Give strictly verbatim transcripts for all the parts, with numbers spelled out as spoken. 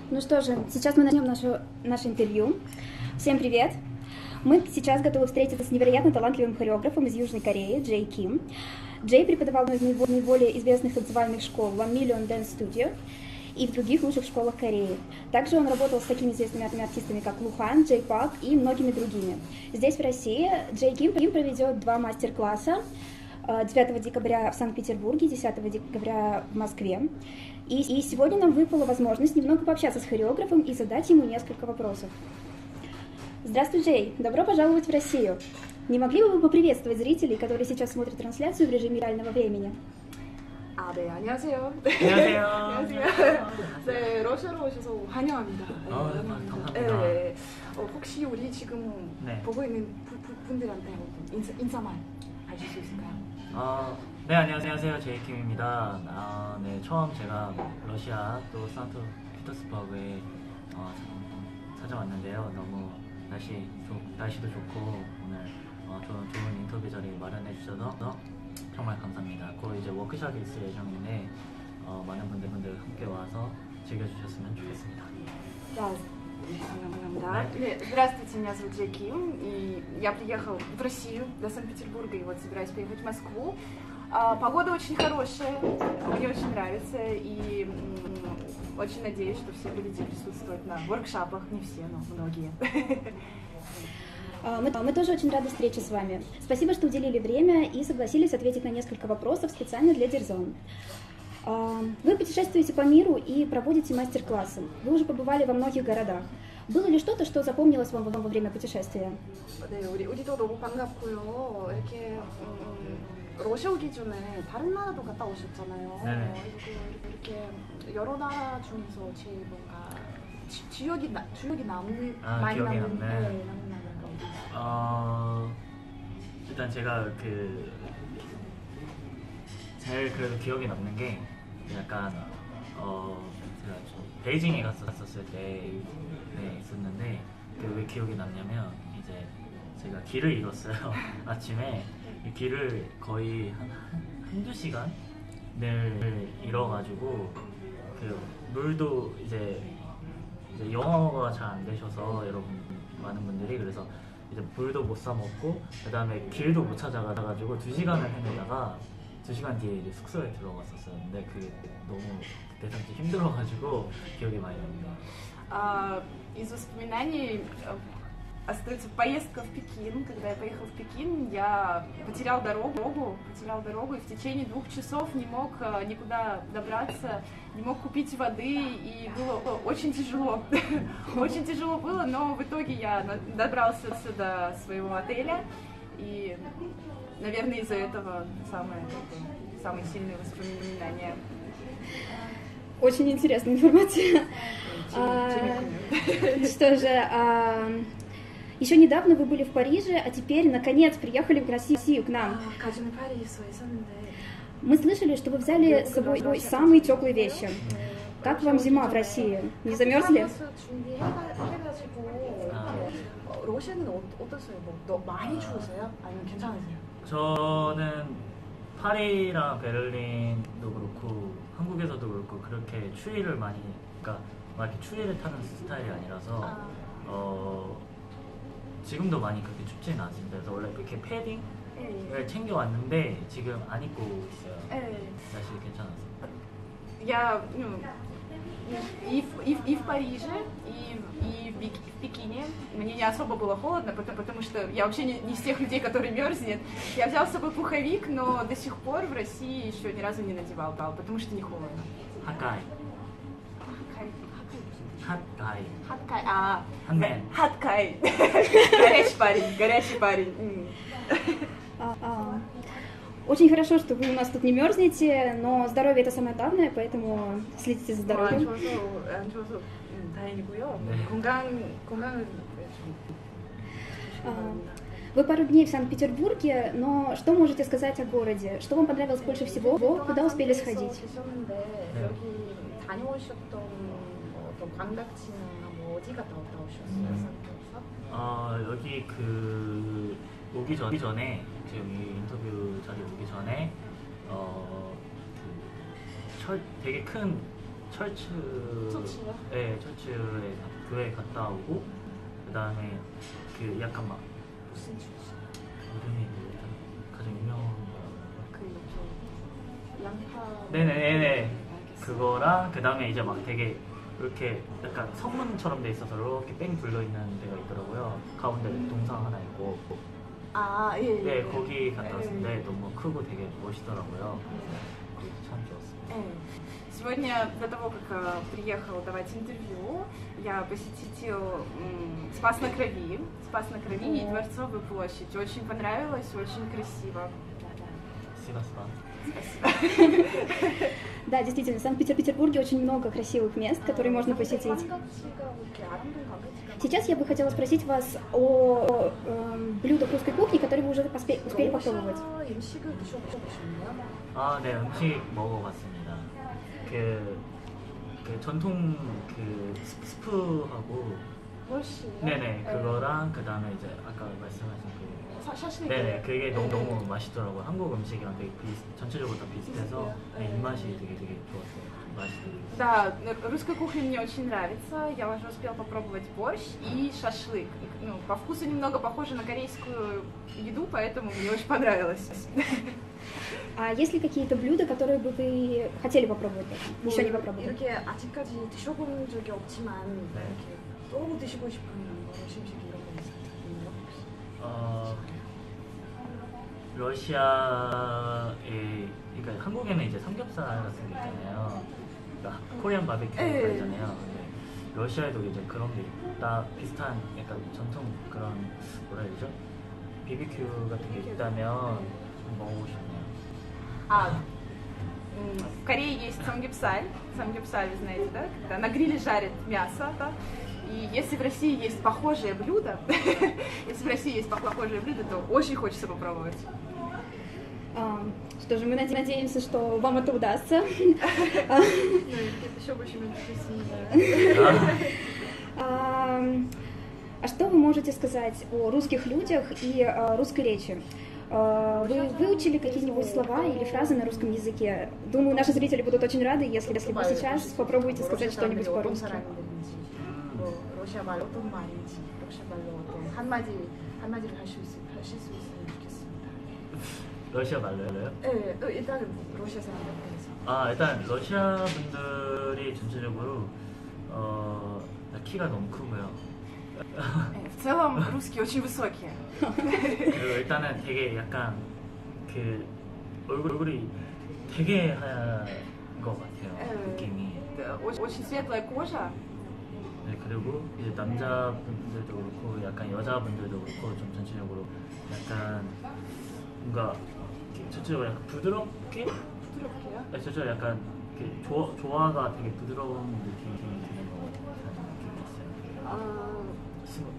Ну что же, сейчас мы начнем нашу, наше интервью. Всем привет! Мы сейчас готовы встретиться с невероятно талантливым хореографом из Южной Кореи, Джей Ким. Джей преподавал в одной из наиболее известных танцевальных школ One Million Dance Studio и в других лучших школах Кореи. Также он работал с такими известными артистами, как Лухан, Джей Пак и многими другими. Здесь, в России, Джей Ким проведет два мастер-класса девятого декабря в Санкт-Петербурге, десятого декабря в Москве. И, и сегодня нам выпала возможность немного пообщаться с хореографом и задать ему несколько вопросов. Здравствуй, Джей! Добро пожаловать в Россию! Не могли бы вы поприветствовать зрителей, которые сейчас смотрят трансляцию в режиме реального времени? 아, 네, 안녕하세요. 안녕하세요. 안녕하세요. 네, 러시아로 오셔서 환영합니다. 네, 어, 네, 감사합니다. 네, 어, 혹시 우리 지금 네. 보고 있는 부, 부, 분들한테 인사, 인사만 해줄 수 있을까요? 어, 네, 안녕하세요. 제이킴입니다. 아, 네, 처음 제가 러시아 또 산트피터스버그에 어, 찾아왔는데요. 너무 날씨 조, 날씨도 좋고 오늘 어, 좋은, 좋은 인터뷰 자리 마련해 주셔서 정말 감사합니다. 곧 이제 워크숍이 있을 예정인데 어, 많은 분들, 분들 함께 와서 즐겨주셨으면 좋겠습니다. Да, да. Здравствуйте, меня зовут Джей Ким, и я приехал в Россию, до Санкт-Петербурга, и вот собираюсь поехать в Москву. А, погода очень хорошая, мне очень нравится, и м, очень надеюсь, что все будете присутствовать на воркшопах, не все, но многие. Мы, мы тоже очень рады встрече с вами. Спасибо, что уделили время и согласились ответить на несколько вопросов специально для Дерзон. Вы путешествуете по миру и проводите мастер-классы. Вы уже побывали во многих городах. Было ли что-то, что запомнилось вам во время путешествия? 네, 우리 우리도 너무 반갑고요. 이렇게 음, 러시아 오기 전에 다른 나라도 갔다 오셨잖아요. 네. 이렇게 여러 나라 중에서 제일 뭔가 지, 기억이 나 기억이 남는 아, 많이 기억에 남는 남는. 네, 남는 나라가 어디 있어요? 어, 일단 제가 그 제일 그래도 기억에 남는 게 약간 어 제가 베이징에 갔었을 때 네, 있었는데 왜 기억에 남냐면 이제 제가 길을 잃었어요. 아침에 이 길을 거의 한 한두 시간을 잃어가지고 그 물도 이제, 이제 영어가 잘 안 되셔서 여러분 많은 분들이 그래서 이제 물도 못 사 먹고 그 다음에 길도 못 찾아가가지고 두 시간을 헤매다가 두 시간 뒤에 이제 숙소에 들어갔었었는데 그 너무 그때 당시 힘들어가지고 기억이 많이 납니다. А, из воспоминаний остается поездка в Пекин. Когда я поехал в Пекин, я потерял дорогу, потерял дорогу и в течение двух часов не мог никуда добраться, не мог купить воды, и было очень тяжело. Очень тяжело было, но в итоге я добрался до своего отеля, и, наверное, из-за этого самые, самые сильные воспоминания. Очень интересная информация. А, что же, а, еще недавно вы были в Париже, а теперь, наконец, приехали в Россию к нам. Мы слышали, что вы взяли с собой самые теплые вещи. Как вам зима в России? Не замерзли? 저는 파리랑 베를린도 그렇고 한국에서도 그렇고 그렇게 추위를 많이 그러니까 막 이렇게 추위를 타는 스타일이 아니라서 아. 어 지금도 많이 그렇게 춥지는 않습니다. 그래서 원래 그렇게 패딩을 네. 챙겨 왔는데 지금 안 입고 있어요. 네. 날씨 괜찮았어요. Я ну, и, в, и, в, и в Париже, и, и в Пекине мне не особо было холодно, потому, потому что я вообще не, не из тех людей, которые мерзнет. Я взял с собой пуховик, но до сих пор в России еще ни разу не надевал, потому что не холодно. 핫가이. 핫가이. Хаткай, а, 핫맨. хаткай. Горячий парень, горячий парень. А, а, очень хорошо, что вы у нас тут не мерзнете, но здоровье это самое главное, поэтому следите за здоровьем. 안 추워서, 안 추워서 다행이고요. 건강, 건강을 Вы пару дней в Санкт-Петербурге, но что можете сказать о городе? Что вам понравилось больше всего? Куда успели сходить? 어, 여기 그 오기 전, 오기 전에 지금 이 인터뷰 자리 오기 전에 어, 그 철, 되게 큰 철츠, 철치요? 네, 철츠에 가- 교회 갔다 오고 그 다음에 그 약간 막 무슨 출신? 이름이 뭐였죠? 가장 유명한 거. 그 이렇게 양파. 네네네네. 알겠어요. 그거랑 그 다음에 이제 막 되게 이렇게 약간 성문처럼 돼 있어서 이렇게 뺑 둘러 있는 데가 있더라고요. 가운데 동상 하나 있고. 아, 예, 예. 네, 예. 거기 갔다 예, 왔는데 예. 너무 크고 되게 멋있더라고요. 참 좋았습니다. Э, Сегодня, до того, как э, приехал давать интервью, я посетил м, Спас на Крови, Спас на Крови и Дворцовую площадь. Очень понравилось, очень красиво. 스바스바. Спасибо. Да, действительно, в Санкт-Петербурге очень много красивых мест, которые можно посетить. Сейчас я бы хотела спросить вас о эм, блюдах русской кухни, которые вы уже поспе- успели попробовать. 아, 네, 음식 먹어봤습니다. 그, 그 전통 그 스- 스프하고 네네 그거랑 그 다음에 이제 아까 말씀하신 그 샤시닉. 네네 그게 너무 너무 맛있더라고요. 한국 음식이랑 되게 비슷, 전체적으로 다 비슷해서 네, 입맛이 되게 되게 좋았어요. 맛이 되게. Да, русская кухня мне очень нравится. Я уже успела попробовать борщ и шашлык. Ну, по вкусу немного похоже на корейскую еду, поэтому мне очень понравилось. А есть ли какие-то блюда, которые бы вы хотели попробовать? Еще не попробовали? 이렇게 아직까지 드셔본 적이 없지만 네. 이렇게 또 드시고 싶은 음식 이런 거 있나요? 어 러시아에 그러니까 한국에는 이제 삼겹살 같은 게 있잖아요. 그러니까 코리안 바베큐 네. 있잖아요. 근데 러시아에도 이제 그런 게 있다 비슷한 약간 전통 그런 뭐라 해야 되죠? 비비큐 같은 게 있다면 좀 먹어보고 싶네요. А, м, в Корее есть самгипсаль. Самгипсаль, вы знаете, да? Когда на гриле жарят мясо, да? И если в России есть похожее блюдо, если в России есть похожее блюдо, то очень хочется попробовать. А, что же, мы наде- надеемся, что вам это удастся. еще больше А, а что вы можете сказать о русских людях и о русской речи? А, Вы выучили какие-нибудь слова или фразы на русском языке? Думаю, наши зрители будут очень рады, если, если вы сейчас попробуете сказать что-нибудь по-русски. 뭐 러시아 말 어떤 말인지, 러시아 말로 어떤 한마디 한마디를 하실 수 하실 수 있으면 좋겠습니다. 러시아 말로요? 네, 네, 일단은 러시아 사람들에서 아 일단 러시아 분들이 전체적으로 어 키가 너무 크고요. Э, В целом, русские очень высокие. 그리고 일단은 되게 약간 그 얼굴, 얼굴이 되게 하얀 것 같아요. 네. 느낌이. Да, Очень очень светлая кожа. 네, 그리고 이제 남자분들도 그렇고 약간 여자분들도 그렇고 좀 전체적으로 약간 뭔가 이렇게 전체적으로 약간 부드럽게 부드럽게요? 네, 전체적으로 약간 이렇게 조, 조화가 되게 부드러운 느낌이 드는 것 같아요. 느낌이 있어요. 아, 스무-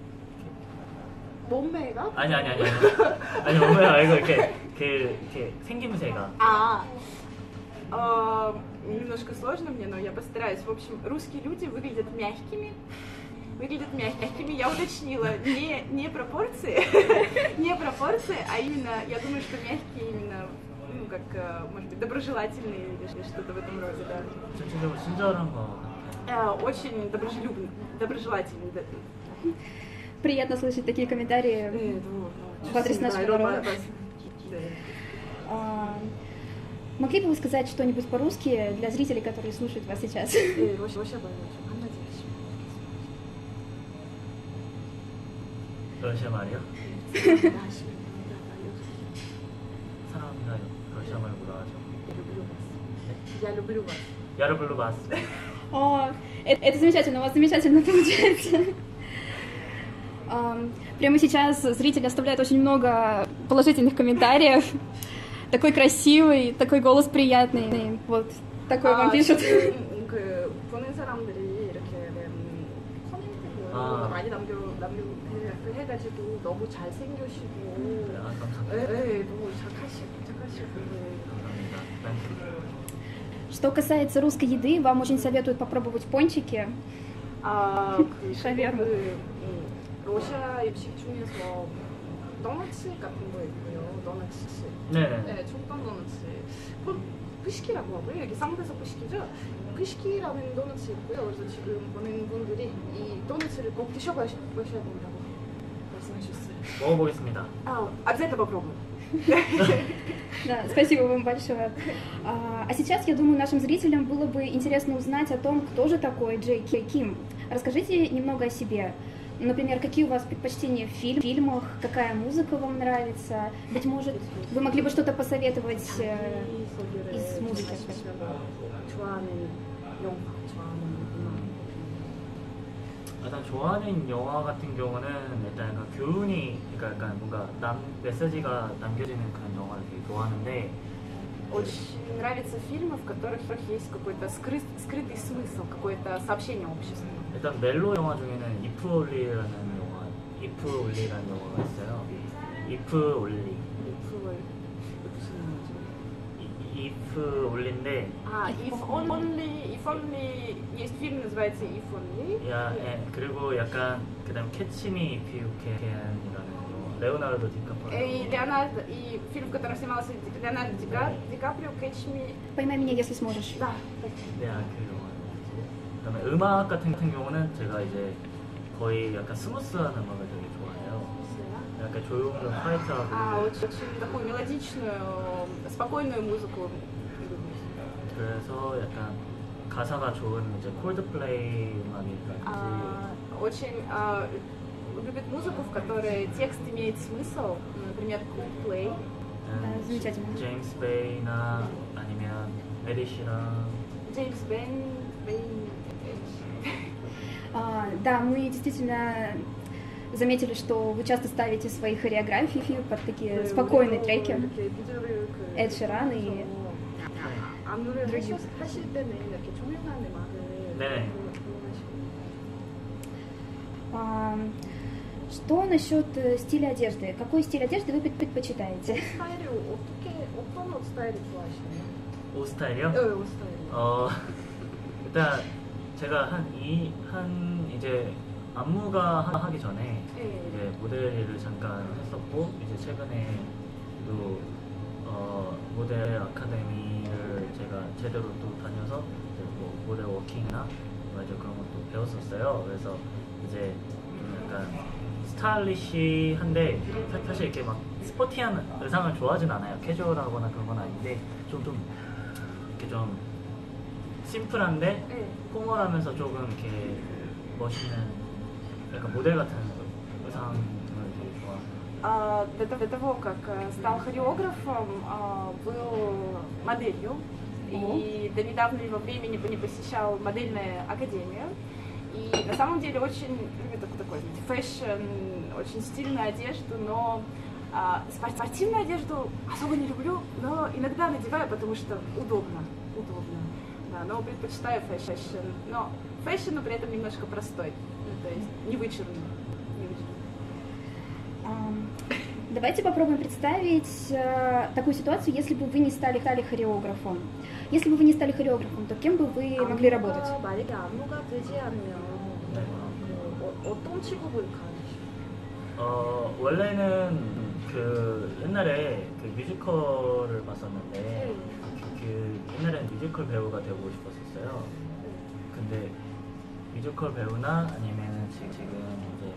몸매가? 아니 아니 아니 아니 아니 뭔가 말고 이렇게 그 이렇게 생김새가 А, а, немножко сложно мне, но я постараюсь. В общем, русские люди выглядят мягкими. Выглядят мягкими. Я уточнила не, не пропорции, не пропорции, а именно, я думаю, что мягкие именно, ну, как, э, может быть, доброжелательные или что-то в этом роде, да. 전체적으로 친절한 것 같아요. Э, Очень доброжелюбный, доброжелательный. да. Приятно слышать такие комментарии Э, ну, в адрес да, нашего да, народа. да. Да. А, Могли бы вы сказать что-нибудь по-русски для зрителей, которые слушают вас сейчас? 네, 러시아 러시아 말로 좀 한마디 하시면 러시아 말이요? 좋겠습니다. 하시면 알려주세요. 사랑합니다. 러시아 말 뭐라 하죠? Я люблю вас. 야르블루 바스. О, это, это замечательно, у вас замечательно получается. Ам, Прямо сейчас зрители оставляют очень много положительных комментариев. Такой красивый, такой голос приятный. Вот такой вам 아, пишут. 지금 그 보는 사람들이 이렇게 음, 코멘트를 아. 많이 남겨 남겨 해- 해가지고 너무 잘 생겨시고, 아, 감사합니다. 네, 네, 너무 착하시고 착하시고. 감사합니다. 땡큐. Что касается русской еды, вам очень советуют попробовать пончики. 아, 그, 샤베르. 그, 음, 러시아 음식 중에서 도너츠 같은 거 있고요. 도너츠. 네네. 네, 촉감 도너츠. 폰, 푸시키라고 하고요. 여기 쌍배속 푸시키죠. 푸시키라는 도넛이 있고요. 그래서 지금 보는 분들이 이 도넛을 꼭 드셔보셔야 된다고 말씀하셨어요. 먹어보겠습니다. А, обязательно попробуй. Да, спасибо вам большое. А, а сейчас, я думаю, нашим зрителям было бы интересно узнать о том, кто же такой Джей Ким. Расскажите немного о себе. Например, какие у вас предпочтения в фильм, фильмах, какая музыка вам нравится? Быть может, вы могли бы что-то посоветовать э, из музыки? 좋아하는 영화, 좋아하는 음악. 일단 좋아하는 영화 같은 경우는 일단 약간 교훈이, 그러니까 약간 뭔가 남, 메시지가 남겨지는 그런 영화를 되게 좋아하는데, Очень нравятся фильмы, в которых есть какой-то скрыт, скрытый смысл, какое-то сообщение обществу. 일단 멜로 영화 중에는 If Only라는 영화, If Only라는 영화가 있어요. If Only. 리프월 무슨 영화죠? 이- If Only인데, А, If Only, If Only, есть фильм, называется If Only. 야, 예, 그리고 약간 그다음 Catch Me If You Can이라는 영화, 레오나르도 И 디카프리오. Леонардо, и фильм, в котором снимался Леонардо Ди Ка- Ди Каприо, Catch Me. Поймай меня, если сможешь. Да, 네, 아, 그 영화. 그다음에 음악 같은 같은 경우는 제가 이제 거의 약간 스무스한 음악을 되게 좋아해요. 약간 조용한 화이트하고. а, очень, очень такую мелодичную, спокойную музыку. 그래서 약간 가사가 좋은 이제 콜드플레이 음악이라든지. А, очень а, любит музыку, в которой текст имеет смысл, например, Coldplay. 아, замечательно. 제임스 베이나 아니면 에리시랑. Джеймс Бен, Бен, А, да, мы действительно заметили, что вы часто ставите свои хореографии под такие спокойные треки. Эд Ширан и 안무를 другие. 하실, 하실 때는 이렇게 조용한 음악을 네. 고르시고 А, что насчет э, стиля одежды? Какой стиль одежды вы пред- предпочитаете? 스타일이 어떻게 어떤 옷 스타일을 좋아하시나요? 옷 스타일이요? 네, 옷 스타일. 어 일단 제가 한 이 한 이제 안무가 하- 하기 전에 네. 이제 모델 일을 잠깐 했었고, 이제 최근에 또 어, 모델 아카데미를 제가 제대로 또 다녀서 이제 뭐 모델 워킹이나 뭐 이제 그런 것도 배웠었어요. 그래서 이제 좀 약간 스타일리시한데 사- 사실 이렇게 막 스포티한 의상을 좋아하진 않아요. 캐주얼하거나 그런 건 아닌데 좀 좀 이렇게 좀 심플한데 네. 포멀하면서 조금 이렇게 멋있는 약간 모델 같은 의상을 되게 좋아해요. А, до, того- до того, как э, стал хореографом, а, был моделью. И до недавнего времени не посещал модельную академию. И на самом деле очень любит такой, такой знаете, фэшн, очень стильную одежду, но а, спор- спортивную одежду особо не люблю, но иногда надеваю, потому что удобно. Удобно. Да, но предпочитаю фэшн. Но фэшн, но при этом немножко простой. Ну, то есть не вычурный. Не вычурный. Ам, Давайте попробуем представить э, такую ситуацию, если бы вы не стали, стали хореографом. Если бы вы не стали хореографом, то кем бы вы могли работать? 안무가, 만약에 안무가 되지 않으면 네. 뭐, 어, 어떤 직업을 가지시나요? 어 원래는 그 옛날에 그 뮤지컬을 봤었는데 그 옛날엔 뮤지컬 배우가 되고 싶었었어요. 근데 뮤지컬 배우나 아니면 지금 지금 이제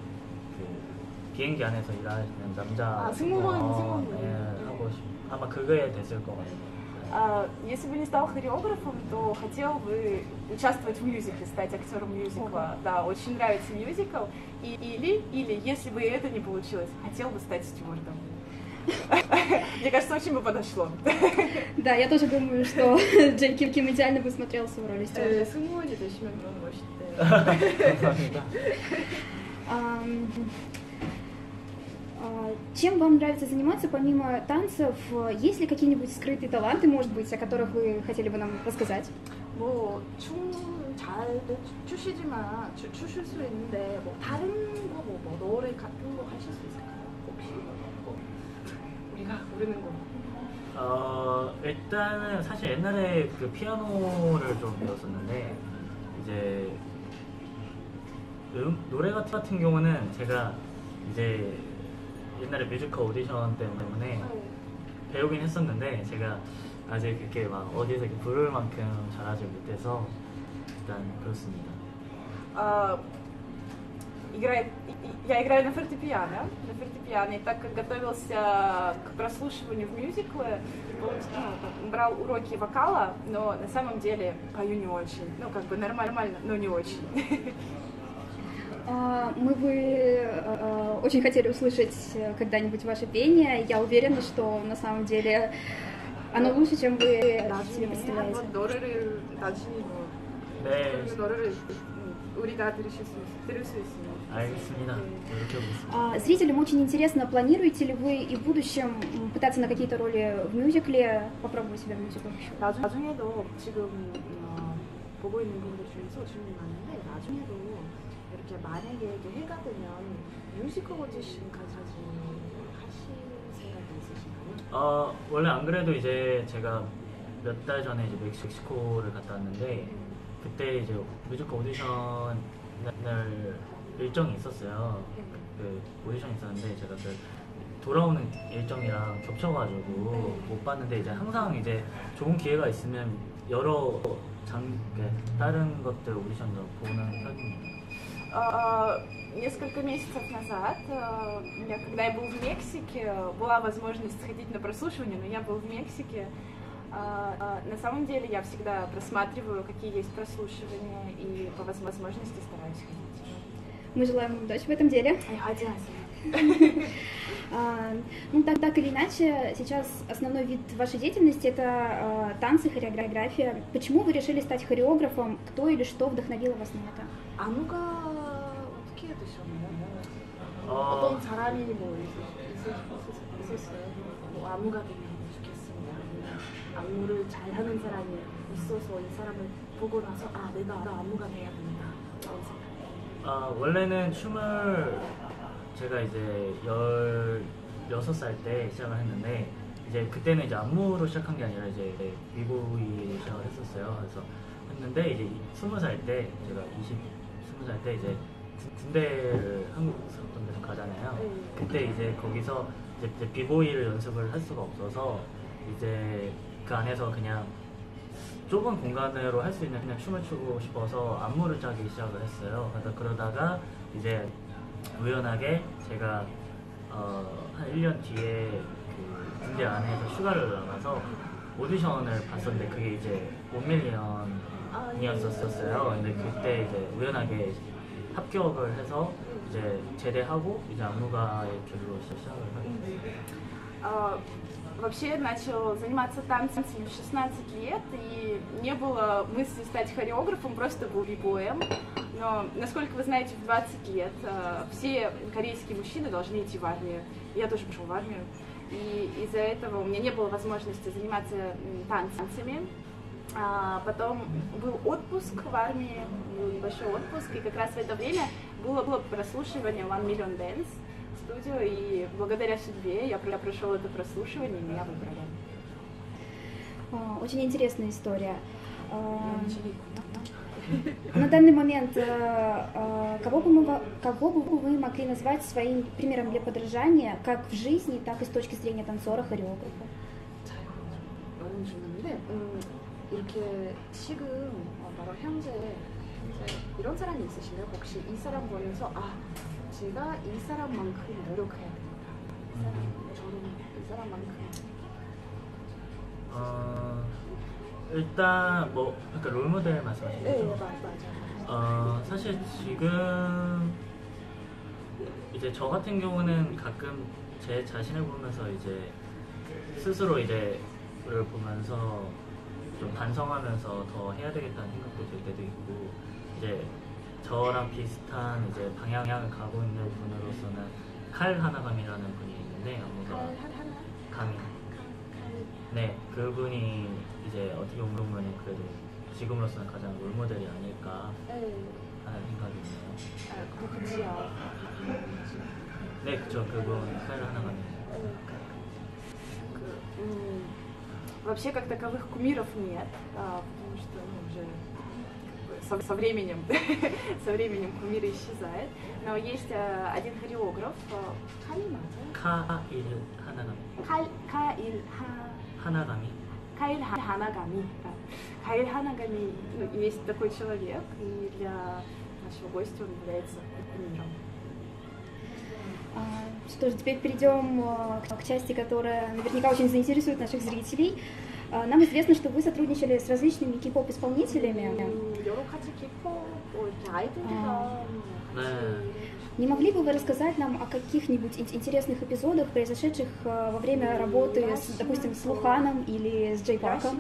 그 비행기 안에서 일하는 남자 아, 승무원, 어, 승무원. 예, 하고 싶 아마 그거에 됐을 것 같아요. А, если бы не стал хореографом, то хотел бы участвовать в мюзикле, стать актером мюзикла. Да, очень нравится мюзикл. И, или, или, если бы это не получилось, хотел бы стать стюардом. Мне кажется, очень бы подошло. Да, я тоже думаю, что Джей Ким, Ким идеально бы смотрелся в роли 네, стюарда. 승무원이 되시면 너무 멋있대요. 감사합니다. Ам, а, Чем вам нравится заниматься помимо танцев? Есть ли какие-нибудь скрытые таланты, может быть, о которых вы хотели бы нам рассказать? 뭐춤잘 추시지만 추, 추실 수 있는데 뭐 다른 거뭐 뭐 노래 같은 거 하실 수 있을까요? 혹시 뭐 우리가 모르는 거. 어 일단은 사실 옛날에 그 피아노를 좀 배웠었는데 이제 음, 노래 같은 경우는 제가 이제 옛날에 뮤지컬 오디션 때문에 배우긴 했었는데 제가 아직 그렇게 막 어디서 이렇게 부를 만큼 잘하지 못해서 일단 그렇습니다. А, играет, и- я играю на фортепиано, на фортепиано, и так как готовился к прослушиванию в мюзиклы, получ- ну, там, брал уроки вокала, но на самом деле пою не очень, ну как бы нормально, но не очень. А, Мы бы э, очень хотели услышать э, когда-нибудь ваше пение. Я уверена, что на самом деле оно лучше, чем вы себе 나중에 представляете. 한번 노래를 나중에 뭐 네, 노래를 음, 우리가 들으실 수 있- 들을 수 있으면 알겠습니다. 노력해보겠습니다. А, Зрителям очень интересно, планируете ли вы и в будущем м, пытаться на какие-то роли в мюзикле, попробовать себя в мюзиклах еще? 나중, 나중에도 지금 어, 보고 있는 분들 중에서 질문이 많은데 나중에도 이렇게 만약에 이렇게 해가 되면 뮤지컬 오디션까지 하실 생각이 있으신가요? 어, 원래 안 그래도 이제 제가 몇 달 전에 이제 멕시코를 갔다 왔는데 그때 이제 뮤지컬 오디션을 일정이 있었어요. 그 오디션이 있었는데 제가 그 돌아오는 일정이랑 겹쳐가지고 못 봤는데 이제 항상 이제 좋은 기회가 있으면 여러 장 그 다른 것들 오디션도 보는 편입니다. А, Несколько месяцев назад, а, я, когда я был в Мексике, была возможность сходить на прослушивание, но я был в Мексике. А, а, На самом деле я всегда просматриваю, какие есть прослушивания, и по воз- возможности стараюсь ходить. Мы желаем вам удачи в этом деле. Ай, ходи, Ася. А, Ну, так, так или иначе, сейчас основной вид вашей деятельности – это а, танцы, хореография. Почему вы решили стать хореографом? Кто или что вдохновило вас на это? 안무가 어떻게 되셨나요? 어, 어떤 사람이 뭐 있- 있- 있었어요? 뭐 안무가 되면 좋겠습니다. 아니면 안무를 잘하는 사람이 있어서 이 사람을 보고 나서 아 내가 안무가 돼야 된다. 이런 생각. 아, 원래는 춤을 제가 이제 열여섯 살 때 시작을 했는데 이제 그때는 이제 안무로 시작한 게 아니라 이제 비보이로 시작을 했었어요. 그래서 했는데 이제 스무 살 때 제가 이십 스무 살 때 이제 군- 군대를 한국 어떤 데서 가잖아요. 그때 이제 거기서 이제, 이제 비보이를 연습을 할 수가 없어서 이제 그 안에서 그냥 좁은 공간으로 할 수 있는 그냥 춤을 추고 싶어서 안무를 짜기 시작을 했어요. 그래서 그러다가 이제 우연하게 제가 어, 한 일 년 뒤에 그 군대 안에서 휴가를 나가서 오디션을 봤었는데 그게 이제 원 밀리언이었었어요. 근데 그때 이제 우연하게 합격을 해서 이제 제대하고 이제 안무가의 길로 시작을 하게 됐어요. А, Вообще начал заниматься танцами в шестнадцать лет, и не было мысли стать хореографом, просто был бибоем. Но, насколько вы знаете, в двадцать лет а, все корейские мужчины должны идти в армию. Я тоже пошел в армию. И из-за этого у меня не было возможности заниматься м, танцами. А, потом был отпуск в армии, был небольшой отпуск, и как раз в это время было, было прослушивание One Million Dance студию, и благодаря судьбе я, про- я прошел это прослушивание, и меня выбрали. А, Очень интересная история. А, На данный момент, э, э, кого бы, мы, во- кого бы вы могли назвать своим примером для подражания, как в жизни, так и с точки зрения танцора, хореографа? 어려운 질문인데 음, 이렇게 지금 어, 바로 현재, 현재 이런 사람이 있으신가요? 혹시 이 사람 보면서 아 제가 이 사람만큼 노력해야 된다. 이 사람 저는 이 사람만큼 어, 일단 뭐 그러니까 롤모델 말씀하시는 네 거죠? 맞, 맞아요. 어, 사실 지금 이제 저 같은 경우는 가끔 제 자신을 보면서 이제 스스로 이제 를 보면서 좀 반성하면서 더 해야 되겠다는 생각도 들 때도 있고 이제 저랑 비슷한 이제 방향을 가고 있는 분으로서는 칼 하나감이라는 분이 있는데 안무가 할- 할- 하나? 감이 네 그분이 이제 어떻게 보면 그래도 지금으로서는 가장 롤모델이 아닐까 네. 하는 생각이 있네요. 아, 그거 그치요. 네 그쵸 그분 칼 하나감이 К- м, Вообще как таковых кумиров нет, а, потому что ну, уже как бы со, со временем со временем кумиры исчезают. Но есть а, один хореограф 칼이 맞아요? 카일 하나감이 Каль Каиль Ха 하나감이 Каиль Ханагами. Каиль Ханагами, ну, есть такой человек, и для нашего гостя он является кумиром. Что ж, теперь перейдем к части, которая наверняка очень заинтересует наших зрителей. Нам известно, что вы сотрудничали с различными кей-поп-исполнителями. Не могли бы вы рассказать нам о каких-нибудь интересных эпизодах, произошедших во время работы, с, допустим, с Луханом или с Джей Паком?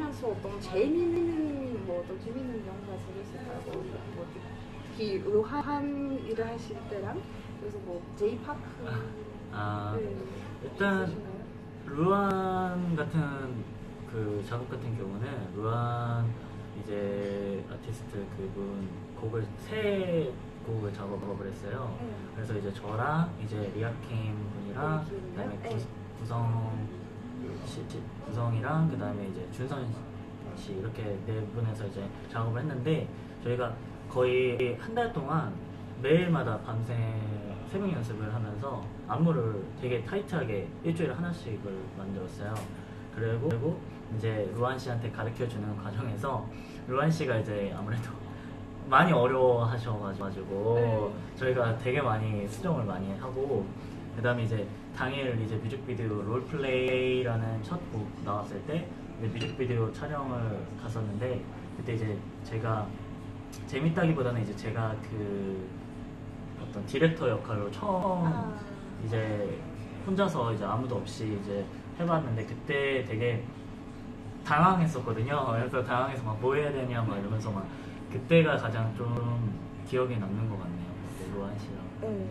루한 일을 하실 때랑 그래서 뭐 제이파크 아, 일단 루안 같은 그 작업 같은 경우는 루안 이제 아티스트 그분 곡을 세 곡을 작업을 했어요. 그래서 이제 저랑 이제 리아킴 분이랑 그다음에 구, 구성 씨, 구성이랑 그다음에 이제 준선 씨 이렇게 네 분에서 이제 작업을 했는데 저희가 거의 한 달 동안 매일마다 밤새 새벽 연습을 하면서 안무를 되게 타이트하게 일주일에 하나씩을 만들었어요. 그리고, 그리고 이제 루안 씨한테 가르쳐 주는 과정에서 루안 씨가 이제 아무래도 많이 어려워하셔가지고 네. 저희가 되게 많이 수정을 많이 하고 그 다음에 이제 당일 이제 뮤직비디오 롤플레이라는 첫 곡 나왔을 때 뮤직비디오 촬영을 갔었는데 그때 이제 제가 재밌다기보다는 이제 제가 그 어떤 디렉터 역할로 처음 아. 이제 혼자서 이제 아무도 없이 이제 해봤는데 그때 되게 당황했었거든요. 그래서 당황해서 막 뭐 해야 되냐 막 이러면서 막 그때가 가장 좀 기억에 남는 것 같네요. 그때 루안 씨랑. 네.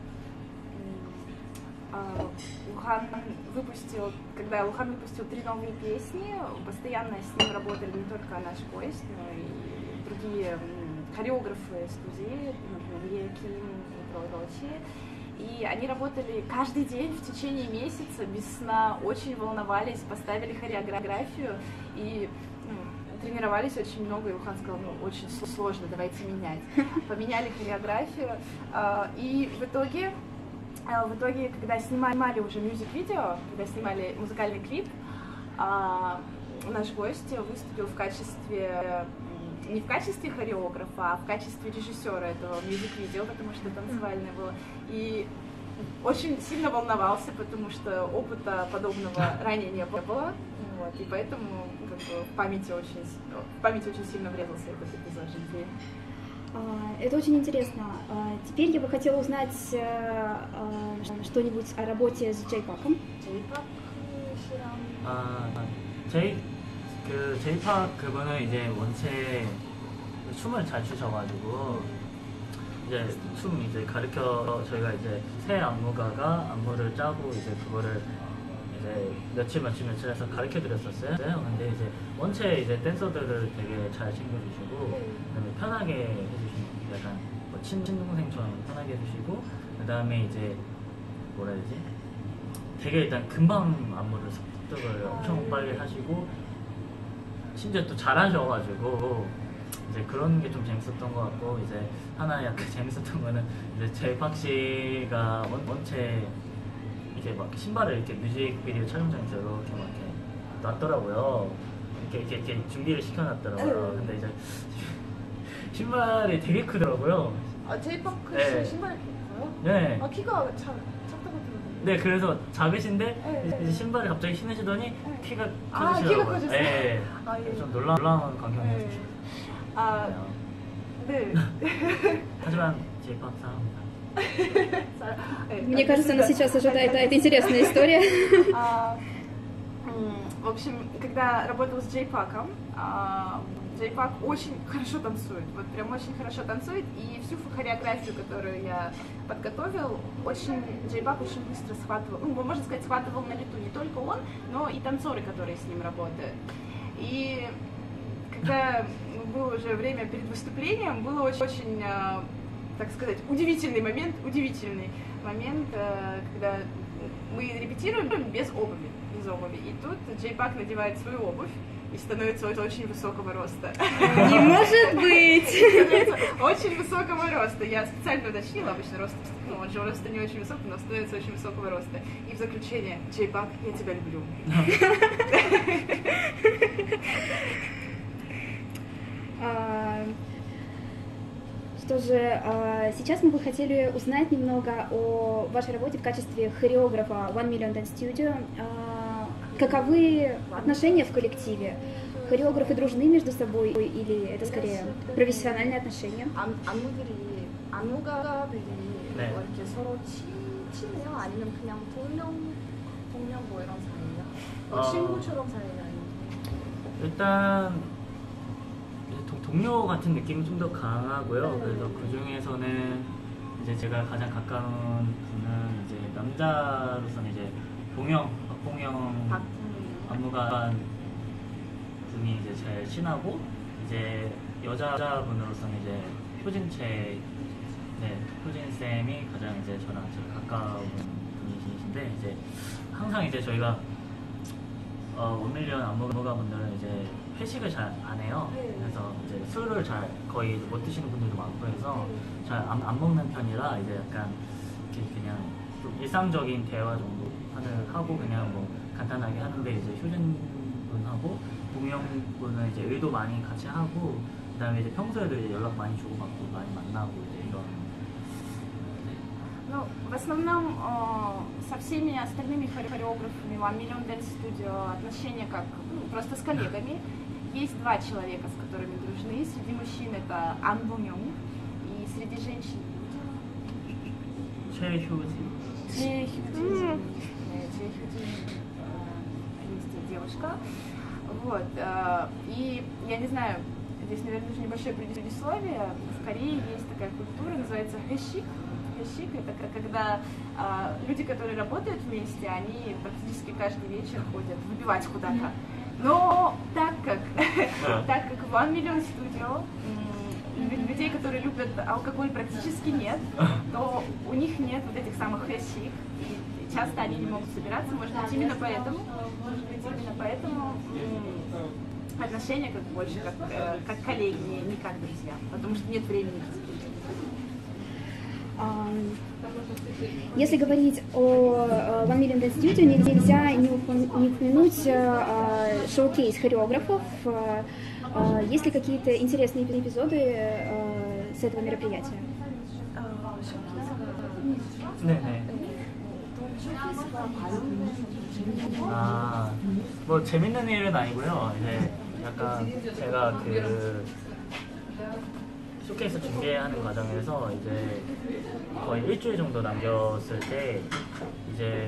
Лухан выпустил, когда Лухан выпустил три новые песни, постоянно с ним работали не только наш гость, но и другие хореографы студии, например, Еким и прочие. И они работали каждый день в течение месяца, без сна, очень волновались, поставили хореографию и ну, тренировались очень много. И Лухан сказал, ну, очень сложно, давайте менять. Поменяли хореографию, и в итоге... В итоге, когда снимали уже мюзик-видео, когда снимали музыкальный клип, наш гость выступил в качестве, не в качестве хореографа, а в качестве режиссера этого мюзик-видео, потому что танцевальное было. И очень сильно волновался, потому что опыта подобного ранее не было. Вот, и поэтому как бы, в памяти очень, в памяти очень сильно врезался этот эпизод жизни. Это очень интересно. Теперь я бы хотела узнать что-нибудь о работе с Джей Паком. 아, 제이 그 제이팍 그분은 이제 원체 춤을 잘 추셔가지고 이제 춤 이제 가르쳐 저희가 이제 새 안무가가 안무를 짜고 이제 그거를 이제 며칠 며칠 며칠 해서 가르쳐 드렸었어요. 근데 이제 원체 이제 댄서들을 되게 잘 챙겨주시고 그다음에 편하게 해주시고 약간 뭐 친동생처럼 편하게 해주시고 그다음에 이제 뭐라 해야 되지? 되게 일단 금방 안무를 습득을 엄청 빨리 하시고 심지어 또 잘하셔가지고 이제 그런 게 좀 재밌었던 것 같고 이제 하나 약간 재밌었던 거는 이제 제이팍 씨가 원, 원체 이렇게 막 신발을 이렇게 뮤직비디오 촬영장에서 이렇게 막 이렇게 놨더라고요. 이렇게, 이렇게, 이렇게 준비를 시켜놨더라고요. 근데 이제 신발이 되게 크더라고요. 아, 제이파크 네. 씨 신발이 커요? 네. 아, 키가 작, 작다고 들었는데. 네, 그래서 작으신데 네. 이제 신발을 갑자기 신으시더니 네. 키가 아, 커지시더라고요. 키가 커졌어요? 네. 아, 예. 좀 놀라, 놀라운 광경이었어요. 네. 아, 네. 하지만 제이팍 사랑합니다. Мне кажется, нас сейчас ожидает эта интересная история. В общем, когда работал с Джей Паком, Джей Пак очень хорошо танцует, вот прям очень хорошо танцует, и всю хореографию, которую я подготовил, очень, Джей Пак очень быстро схватывал, ну, можно сказать, схватывал на лету не только он, но и танцоры, которые с ним работают. И когда было уже время перед выступлением, было очень, очень так сказать, удивительный момент, удивительный момент, когда мы репетируем без обуви, без обуви. И тут Джей Пак надевает свою обувь и становится очень высокого роста. Не может быть! Становится очень высокого роста. Я специально уточнила, обычно рост, ну, он же роста не очень высокий, но становится очень высокого роста. И в заключение, Джей-Пак, я тебя люблю. А, Что же, а, сейчас мы бы хотели узнать немного о вашей работе в качестве хореографа One Million Dance Studio. А, Каковы отношения в коллективе? Хореографы дружны между собой или это скорее профессиональные отношения? 안, 안무들이 안무가들이 네. 뭐 이렇게 서로 친, 친해요? 아니면 그냥 동료 동료 뭐 이런 사이예요? 뭐 어. 친구처럼 사이예요? 아니면 일단 이제 동- 동료 같은 느낌이 좀 더 강하고요. 네. 그래서 그 중에서는 이제 제가 가장 가까운 분은 이제 남자로서는 이제 봉영, 박봉영 박 안무관 분이 이제 제일 친하고 이제 여자분으로서는 이제 효진채, 네, 효진 쌤이 가장 이제 저랑 제일 가까운 분이신데 이제 항상 이제 저희가 어, 원밀리언 안무가분들은 이제 회식을 잘 안 해요. 네. 그래서 이제 술을 잘 거의 못 드시는 분들도 많고 해서 잘 안 안 먹는 편이라 이제 약간 이렇게 그냥 좀 일상적인 대화 정도 하는 하고 그냥 뭐 간단하게 하는데 이제 효진 분하고 동영 분은 이제 일도 많이 같이 하고 그다음에 이제 평소에도 이제 연락 많이 주고받고 많이 만나고 이제 이런. Ну, в основном э, со всеми остальными хоре- хореографами One Million Dance Studio отношения как ну, просто с коллегами. Есть два человека, с которыми дружны. Среди мужчин это Ан Бун Йонг, и среди женщин 최효진. Че Хюджин. Э, Че Хюджин, э, есть девушка. Вот. э, И я не знаю, здесь, наверное, нужно небольшое предисловие. В Корее есть такая культура, называется хэшик. Хэшик — это как- когда а, люди, которые работают вместе, они практически каждый вечер ходят выпивать куда-то. Но так как, так как в One Million Studio м, лю- людей, которые любят алкоголь, практически нет, то у них нет вот этих самых хэшик, и часто они не могут собираться. Может быть, именно поэтому, может быть, именно поэтому м, отношения как больше как, э, как коллеги, не, не как друзья, потому что нет времени. А, Если говорить о э, One Million Dance Studio, нельзя не упом- не упомянуть э, шоу-кейс хореографов. Э, э, Есть ли какие-то интересные эпизоды э, с этого мероприятия? 네네. 아, 뭐 재밌는 일은 아니고요. 이제 약간 제가 그 쇼케이스 준비하는 과정에서 이제 거의 일주일 정도 남겼을 때 이제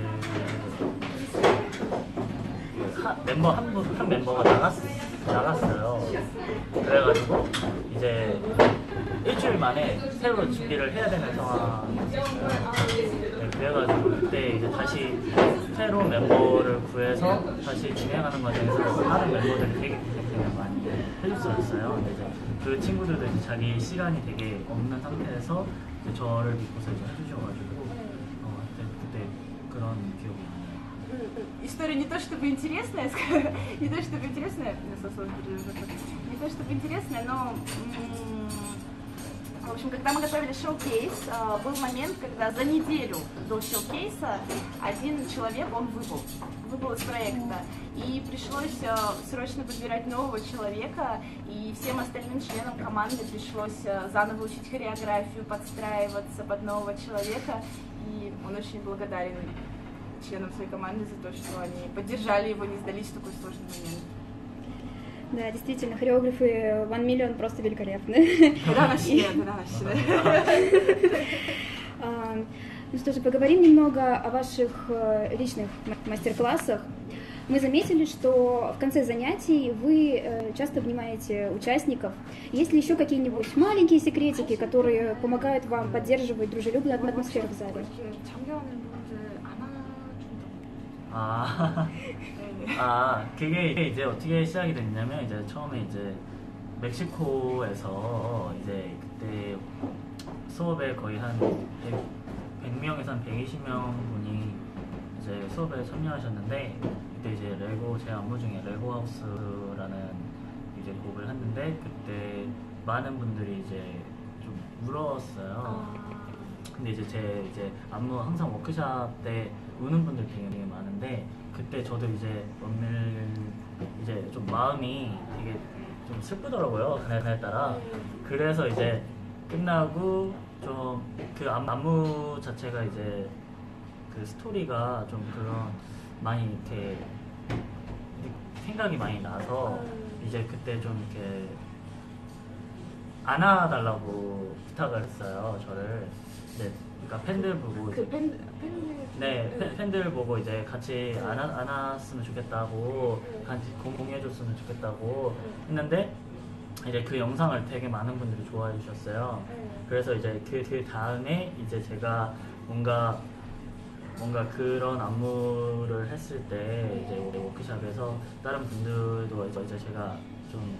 그 하- 멤버 한, 분, 한 멤버가 나갔, 나갔어요. 그래가지고 이제 일주일 만에 새로 준비를 해야 되는 상황이었어요. 네, 그래가지고 그때 이제 다시 새로운 멤버를 구해서 다시 진행하는 과정에서 다른 멤버들이 되게 그냥 많이 해줬었어요. 근데 이제 그 친구들도 이제 자기 시간이 되게 없는 상태에서 이제 저를 믿고서 이제 해주셔가지고 어, 그때, 그때 그런 기억이 나요. История не то чтобы интересная, ска- не то чтобы интересная, не то чтобы интересная, но м, в общем, когда мы готовили шоу-кейс, а, был момент, когда за неделю до шоу-кейса один человек, он выбыл, выбыл из проекта, и пришлось а, срочно подбирать нового человека, и всем остальным членам команды пришлось а, заново учить хореографию, подстраиваться под нового человека, и он очень благодарен членам своей команды за то, что они поддержали его, не сдались в такой сложный момент. Да, действительно, хореографы One Million просто великолепны. Тогда начали, тогда начали. А, Ну что же, поговорим немного о ваших э, личных м- мастер-классах. Мы заметили, что в конце занятий вы э, часто обнимаете участников. Есть ли еще какие-нибудь маленькие секретики, которые помогают вам поддерживать дружелюбную атмосферу в зале? 이렇게 참견하는 분들 안아준다고. 아, 아, 그게 이제 어떻게 시작이 됐냐면 이제 처음에 이제 멕시코에서 이제 그때 수업에 거의 한 백 명에서 한 백이십 명 분이 이제 수업에 참여하셨는데 그때 이제 레고 제 안무 중에 레고 하우스라는 이제 곡을 했는데 그때 많은 분들이 이제 좀 울었어요. 아. 근데 이제 제 이제 안무 항상 워크샵 때 우는 분들 되게, 되게 많은데 그때 저도 이제 원밀 이제 좀 마음이 되게 좀 슬프더라고요. 그날에 따라. 그래서 이제 끝나고 좀 그 안무 자체가 이제 그 스토리가 좀 그런 많이 이렇게 생각이 많이 나서 이제 그때 좀 이렇게 안아달라고 부탁을 했어요. 저를. 네, 그러니까 팬들 보고 그 팬, 팬들 네, 팬, 팬들 보고 이제 같이 안아, 안았으면 좋겠다고 네. 같이 공유해줬으면 좋겠다고 했는데 이제 그 영상을 되게 많은 분들이 좋아해 주셨어요. 네. 그래서 이제 그, 그 다음에 이제 제가 뭔가 뭔가 그런 안무를 했을 때 이제 워크샵에서 다른 분들도 이제, 이제 제가 좀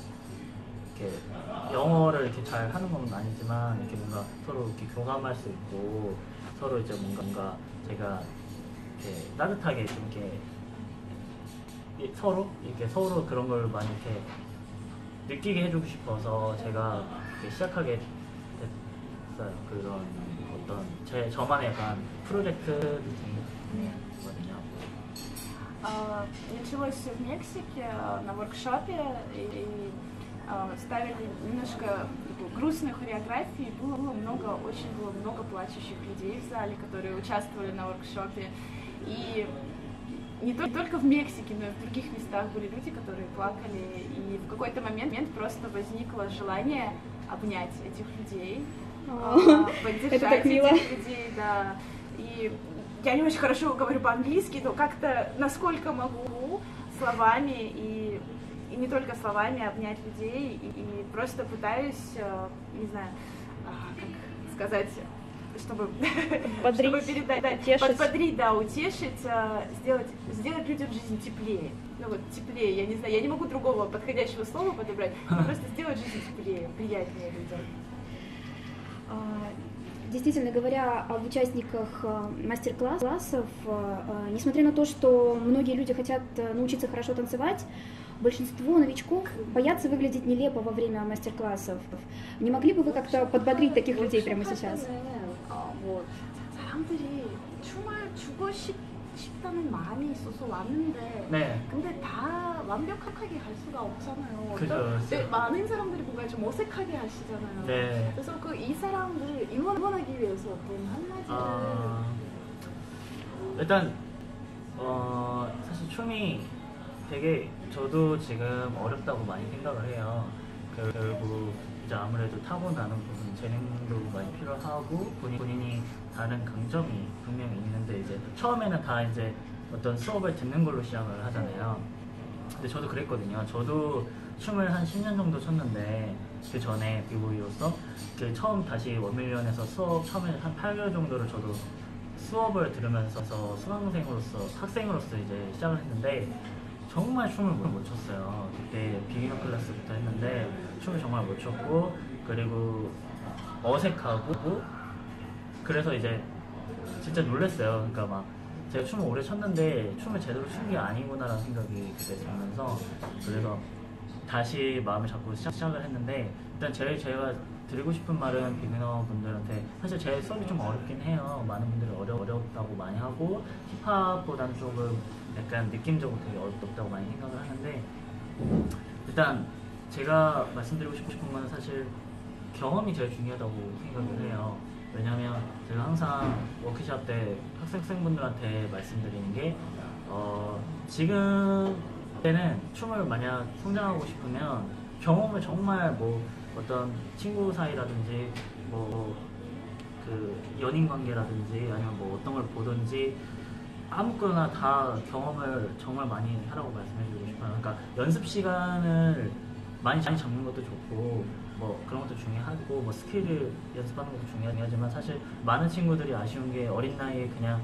이렇게 영어를 이렇게 잘 하는 건 아니지만 이렇게 뭔가 서로 이렇게 교감할 수 있고 서로 이제 뭔가, 뭔가 제가 이렇게 따뜻하게 좀 이렇게 이- 서로 이렇게 서로 그런 걸 많이 이렇게 느끼게 해주고 싶어서 제가 이렇게 시작하게 됐어요. 그런 어떤 제 저만의 약간 프로젝트 느낌이거든요. А, Началось все в Мексике а, на воркшопе, и, и, а, ставили немножко такую грустную хореографию, и было, было много, очень было много плачущих людей в зале, которые участвовали на воркшопе. И не то- только в Мексике, но и в других местах были люди, которые плакали, и в какой-то момент, момент просто возникло желание обнять этих людей, а, Это поддержать так мило. этих людей, да. И я не очень хорошо говорю по-английски, но как-то насколько могу словами и, и не только словами обнять людей, и, и просто пытаюсь, э, не знаю, а, как сказать, чтобы, Бодрить, чтобы передать, да, утешить. подбодрить, да, утешить, э, сделать, сделать людям жизнь теплее. Ну вот теплее, я не знаю, я не могу другого подходящего слова подобрать, но просто сделать жизнь теплее, приятнее людям. А, Действительно говоря об участниках а, мастер-классов, а, а, несмотря на то, что многие люди хотят а, научиться хорошо танцевать, большинство новичков боятся выглядеть нелепо во время мастер-классов. Не могли бы вы как-то подбодрить таких людей прямо сейчас? 어, 뭐 사람들이 춤을 추고 싶, 싶다는 마음이 있어서 왔는데 네. 근데 다 완벽하게 할 수가 없잖아요. 그죠, 또 그죠. 네, 많은 사람들이 뭔가 좀 어색하게 하시잖아요. 네. 그래서 그 이 사람들 응원하기 위해서 어떤 한마디를 아, 일단 어, 사실 춤이 되게 저도 지금 어렵다고 많이 생각을 해요. 결- 결국 이제 아무래도 타고나는 부분, 재능도 많이 필요하고 본인, 본인이 다른 강점이 분명히 있는데 이제 처음에는 다 이제 어떤 수업을 듣는 걸로 시작을 하잖아요. 근데 저도 그랬거든요. 저도 춤을 한 십 년 정도 췄는데 그 전에 비보이로서 그 처음 다시 원밀리언에서 수업 처음에 한 팔 개월 정도를 저도 수업을 들으면서 수강생으로서 학생으로서 이제 시작을 했는데 정말 춤을 못 췄어요. 그때 비기너 클래스부터 했는데 춤을 정말 못 췄고 그리고 어색하고 그래서 이제 진짜 놀랐어요. 그러니까 막 제가 춤을 오래 췄는데 춤을 제대로 춘 게 아니구나라는 생각이 그때 들면서 그래서 다시 마음을 잡고 시작, 시작을 했는데 일단 제일 제가 드리고 싶은 말은 비기너 분들한테 사실 제 수업이 좀 어렵긴 해요. 많은 분들이 어려, 어렵다고 많이 하고 힙합보다는 조금 약간 느낌적으로 되게 어렵다고 많이 생각을 하는데 일단 제가 말씀드리고 싶은 건 사실 경험이 제일 중요하다고 생각을 해요. 왜냐면 제가 항상 워크샵 때 학생분들한테 말씀드리는 게 어, 지금 때는 춤을 만약 성장하고 싶으면 경험을 정말 뭐 어떤 친구 사이라든지 뭐 그 연인 관계라든지 아니면 뭐 어떤 걸 보든지 아무거나 다 경험을 정말 많이 하라고 말씀해드리고 싶어요. 그러니까 연습 시간을 많이 많이 잡는 것도 좋고 뭐 그런 것도 중요하고 뭐 스킬을 연습하는 것도 중요하지만 사실 많은 친구들이 아쉬운 게 어린 나이에 그냥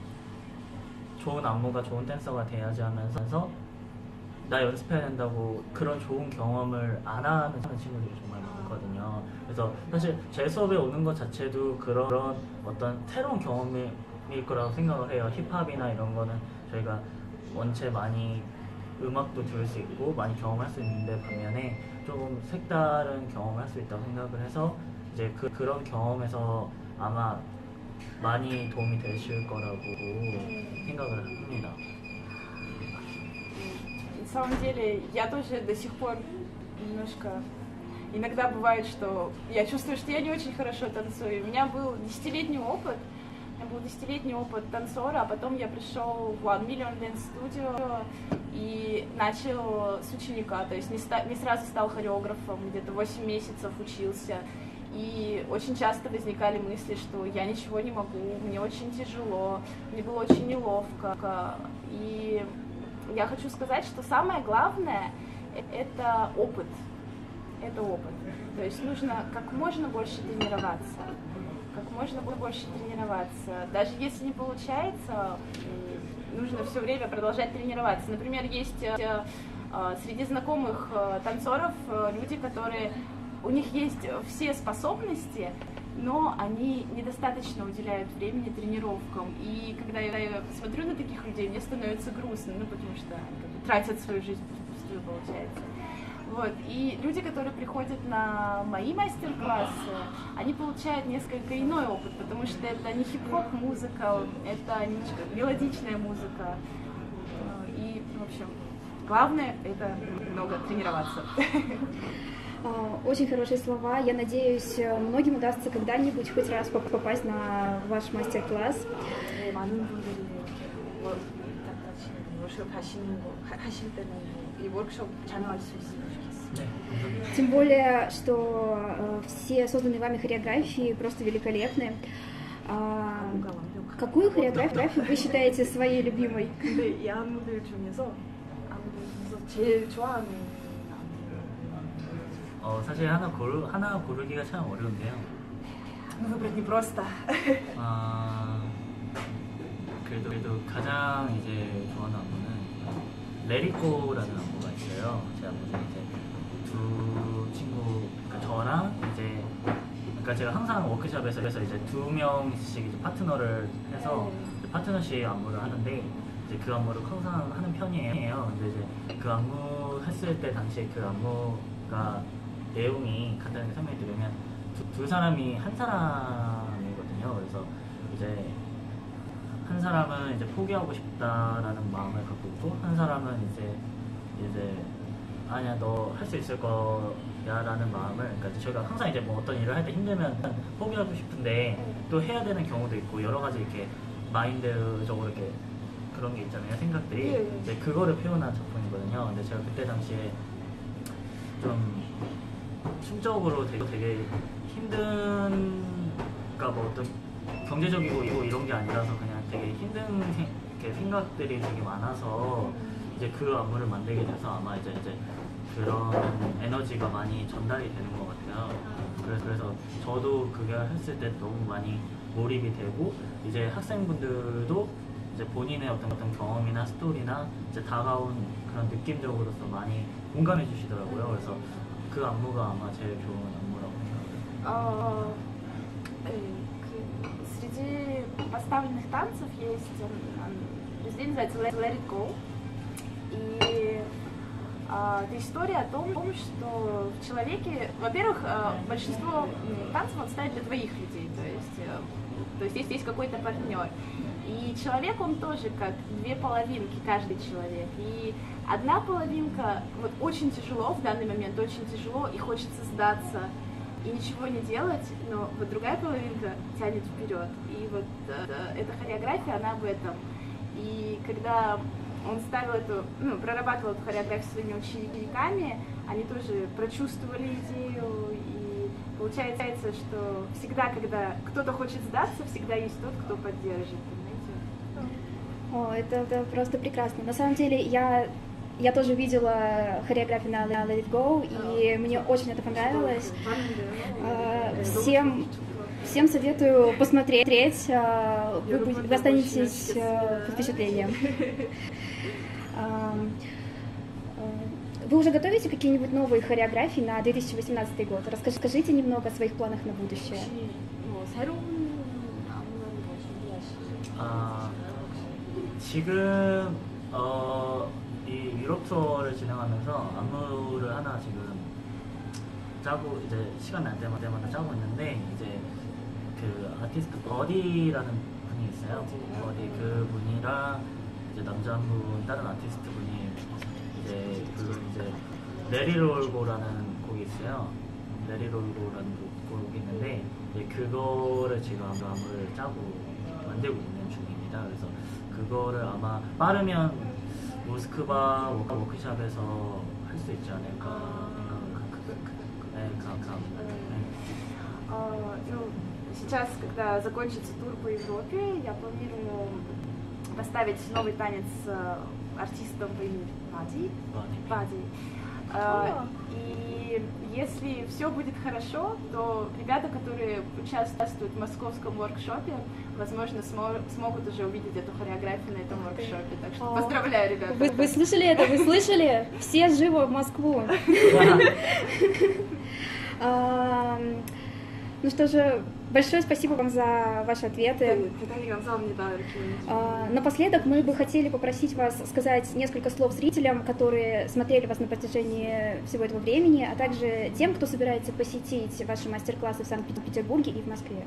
좋은 안무가 좋은 댄서가 돼야지 하면서 나 연습해야 된다고 그런 좋은 경험을 안 하는 친구들이 정말 많거든요. 그래서 사실 제 수업에 오는 것 자체도 그런, 그런 어떤 새로운 경험일 거라고 생각을 해요. 힙합이나 이런 거는 저희가 원체 많이 음악도 들을 수 있고 많이 경험할 수 있는데 반면에 조금 색다른 경험을 할 수 있다고 생각을 해서 이제 그, 그런 경험에서 아마 많이 도움이 되실 거라고 생각을 합니다. На самом деле, я тоже до сих пор немножко... Иногда бывает, что я чувствую, что я не очень хорошо танцую. У меня был десятилетний опыт. У меня был десятилетний опыт танцора, а потом я пришел в One Million Dance Studio и начал с ученика. То есть не, ста- не сразу стал хореографом, где-то восемь месяцев учился. И очень часто возникали мысли, что я ничего не могу, мне очень тяжело, мне было очень неловко. И я хочу сказать, что самое главное – это опыт. Это опыт. То есть нужно как можно больше тренироваться. Как можно больше тренироваться. Даже если не получается, нужно все время продолжать тренироваться. Например, есть среди знакомых танцоров люди, которые... У них есть все способности, но они недостаточно уделяют времени тренировкам. И когда я смотрю на таких людей, мне становится грустно, ну потому что они тратят свою жизнь впустую, получается. Вот. И люди, которые приходят на мои мастер-классы, они получают несколько иной опыт, потому что это не хип-хоп музыка, это немножко мелодичная музыка. И, в общем, главное это много тренироваться. Очень хорошие слова. Я надеюсь, многим удастся когда-нибудь хоть раз попасть на ваш мастер-класс. 많은 분들이 워크숍 하시는 거 하실 때는 이 워크숍 참여할 수 있으면 좋겠어요. Тем более, что э, все созданные вами хореографии просто великолепны. А, какую хореографию вы считаете своей любимой? 근데 이 안무들 중에서 안무들 중에서 제일 좋아하는 어, 사실 하나 고르 하나 고르기가 참 어려운데요. Выбрать непросто. 아, 그래도 그래도 가장 이제 좋아하는 안무는 레리코라는 안무가 있어요. 제 안무는 이제 두 친구, 그러니까 저랑 이제 그러니까 제가 항상 워크숍에서 그래서 이제 두 명씩 이제 파트너를 해서 이제 파트너십 안무를 하는데 이제 그 안무를 항상 하는 편이에요. 근데 이제 그 안무 했을 때 당시에 그 안무가 내용이 간단하게 설명드리면 두, 두 사람이 한 사람이거든요. 그래서 이제 한 사람은 이제 포기하고 싶다라는 마음을 갖고 있고 한 사람은 이제 이제 아니야 너 할 수 있을 거야라는 마음을 그러니까 저희가 항상 이제 뭐 어떤 일을 할 때 힘들면 포기하고 싶은데 또 해야 되는 경우도 있고 여러 가지 이렇게 마인드적으로 이렇게 그런 게 있잖아요 생각들이 네. 이제 그거를 표현한 작품이거든요. 근데 제가 그때 당시에 좀 심적으로 되게, 되게 힘든, 그러니까 뭐 어떤 경제적이고 이런 게 아니라서 그냥 되게 힘든 생, 생각들이 되게 많아서 이제 그 안무를 만들게 돼서 아마 이제, 이제 그런 에너지가 많이 전달이 되는 것 같아요. 그래서, 그래서 저도 그게 했을 때 너무 많이 몰입이 되고 이제 학생분들도 이제 본인의 어떤 어떤 경험이나 스토리나 이제 다가온 그런 느낌적으로서 많이 공감해 주시더라고요. 그래서 그 안무가 아마 제일 좋은 안무라고 생각해요. А, э, к- Среди поставленных танцев есть м, произведение называется Let, Let It Go. И а, это история о том, что в человеке, во-первых, а, большинство м, танцев он ставит для двоих людей, то есть, э, то есть есть, есть какой-то партнер. И человек, он тоже как две половинки, каждый человек. И одна половинка, вот очень тяжело в данный момент, очень тяжело, и хочется сдаться и ничего не делать, но вот другая половинка тянет вперед. И вот э, эта хореография, она об этом. И когда он ставил эту, ну, прорабатывал эту хореографию своими учениками, они тоже прочувствовали идею, и получается, что всегда, когда кто-то хочет сдаться, всегда есть тот, кто поддержит, понимаете? О, это, это просто прекрасно. На самом деле, я, я тоже видела хореографию на Let It Go, и мне очень это понравилось. А, Всем, всем советую посмотреть, а, вы, будете- вы останетесь а, под впечатлением. А, а, Вы уже готовите какие-нибудь новые хореографии на две тысячи восемнадцатый год? Расскажи- Расскажите немного о своих планах на будущее. 혹시 뭐 새로운 안무를 뭐 준비하시죠? 아, 지금 어, 이 유럽 투어를 진행하면서 안무를 하나 지금 짜고 이제 시간 날 때마다, 때마다 짜고 있는데 이제 그 아티스트 버디라는 분이 있어요. 버디 그 분이랑 이제 남자 한 분 다른 아티스트 분이 이제 그 이제 레리롤고라는 곡이 있어요. 레리롤고라는 곡이 있는데 이제 그거를 지금 안무를 짜고 만들고 있는 중입니다. 그래서 그거를 아마 빠르면 모스크바 워크숍에서 할 수 있지 않을까 생각을 네, 감사합니다. 네. А, ну, сейчас, когда закончится тур по Европе, я планирую поставить новый танец с артистом по имени Пади. Пади. А, и если все будет хорошо, то ребята, которые участвуют в московском воркшопе, возможно, смо смогут уже увидеть эту хореографию на этом воркшопе. Так что поздравляю, ребята. Вы, вы слышали это? Вы слышали? Все живо в Москву. Ну что же, большое спасибо вам за ваши ответы. Напоследок мы бы хотели попросить вас сказать несколько слов зрителям, которые смотрели вас на протяжении всего этого времени, а также тем, кто собирается посетить ваши мастер-классы в Санкт-Петербурге и в Москве.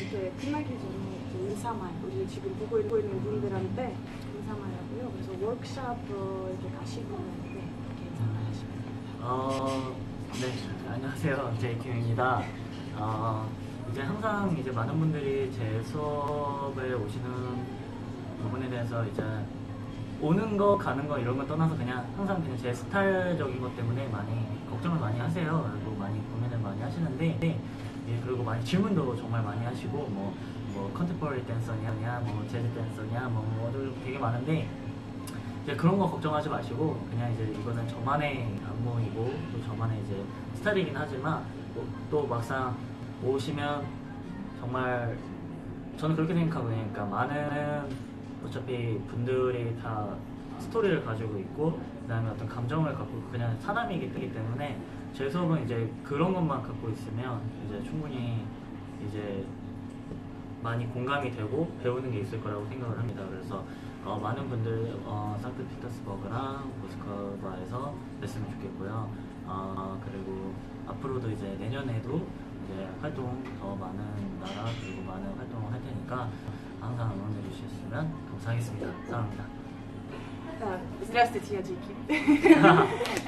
인사말, 우리 지금 보고 있는 분들한테 인사말하고요. 그래서 워크숍 이렇게 가시고 네, 이렇게 인사말 하시면 어, 네, 안녕하세요, 제이킴입니다. 어, 이제 항상 이제 많은 분들이 제 수업에 오시는 부분에 대해서 이제 오는 거, 가는 거 이런 거 떠나서 그냥 항상 그냥 제 스타일적인 것 때문에 많이 걱정을 많이 하세요. 그리고 많이 고민을 많이 하시는데, 예, 그리고 많이 질문도 정말 많이 하시고 뭐, 뭐 컨템포러리 댄서냐, 뭐 재즈 댄서냐, 뭐, 뭐 되게 많은데 이제 그런 거 걱정하지 마시고 그냥 이제 이거는 저만의 안무이고 또 저만의 이제 스타일이긴 하지만 또, 또 막상 오시면 정말 저는 그렇게 생각하거든요. 그러니까 많은 어차피 분들이 다 스토리를 가지고 있고 그 다음에 어떤 감정을 갖고 그냥 사람이기 때문에 제 수업은 이제 그런 것만 갖고 있으면 이제 충분히 이제 많이 공감이 되고 배우는 게 있을 거라고 생각을 합니다. 그래서 어, 많은 분들 어, 상트피터스버그랑 모스크바에서 뵀으면 좋겠고요. 어, 그리고 앞으로도 이제 내년에도 이제 활동 더 많은 나라 그리고 많은 활동을 할 테니까 항상 응원해 주셨으면 감사하겠습니다. 사랑합니다. Здравствуйте, я Джейки.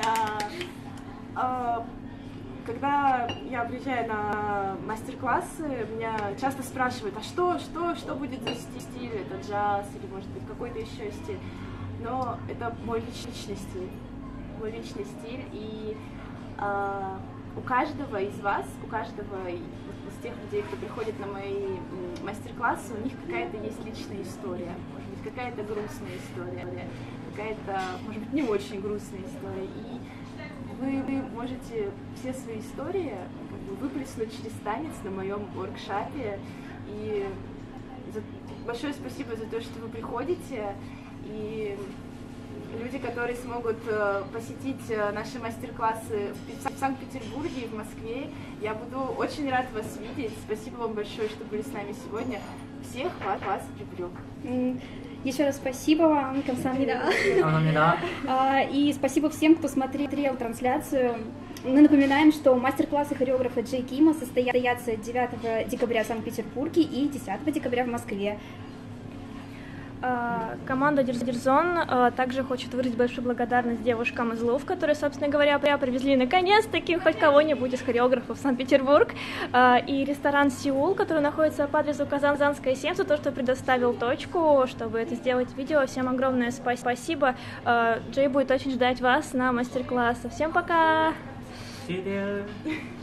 Когда я приезжаю на мастер-классы, меня часто спрашивают, а что, что, что будет за стиль, это джаз или может быть какой-то еще стиль. Но это мой личный стиль, мой личный стиль, и э, у каждого из вас, у каждого из тех людей, кто приходит на мои мастер-классы, у них какая-то есть личная история, может быть какая-то грустная история, какая-то, может быть, не очень грустная история. И Вы, вы можете все свои истории как бы выплеснуть через танец на моем воркшопе. И за... большое спасибо за то, что вы приходите. И люди, которые смогут посетить наши мастер-классы в Санкт-Петербурге и в Москве, я буду очень рад вас видеть. Спасибо вам большое, что были с нами сегодня. Всех вас, вас люблю. Еще раз спасибо вам, Камсамнида. И спасибо всем, кто смотрел трансляцию. Мы напоминаем, что мастер-классы хореографа Джей Кима состоятся девятого декабря в Санкт-Петербурге и десятого декабря в Москве. Команда Дерзон также хочет выразить большую благодарность девушкам из ЛУФ, которые, собственно говоря, привезли наконец-таки хоть кого-нибудь из хореографов в Санкт-Петербург, и ресторан Сеул, который находится по адресу Казанская семь, за то, что предоставил точку, чтобы это сделать видео. Всем огромное спасибо. Джей будет очень ждать вас на мастер-классе. Всем пока! See you there.